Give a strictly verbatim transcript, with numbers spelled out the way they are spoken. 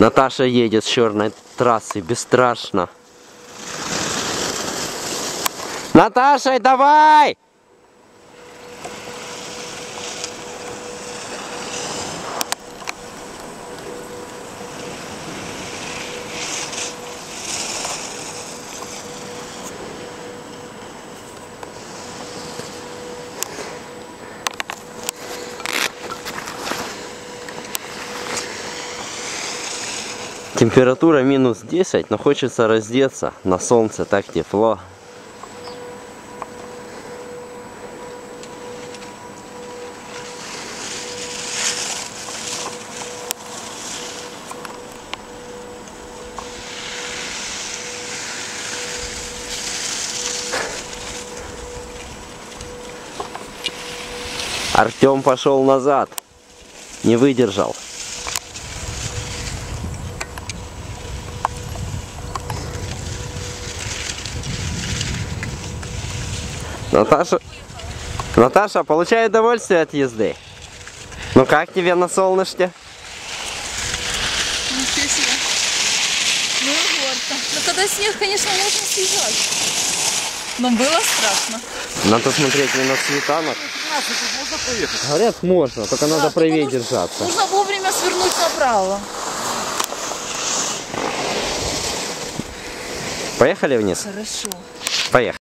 Наташа едет с черной трассы бесстрашно. Наташа, давай! Температура минус десять, но хочется раздеться. На солнце так тепло. Артем пошел назад. Не выдержал. Наташа, Наташа, получай удовольствие от езды. Ну как тебе на солнышке? Ничего себе. Ну и горько. Но когда снег, конечно, можно съезжать. Но было страшно. Надо смотреть не на светанок. Можно поехать? Говорят, можно, только Да, надо правее нужно, держаться. Нужно вовремя свернуть направо. Поехали вниз? Хорошо. Поехали.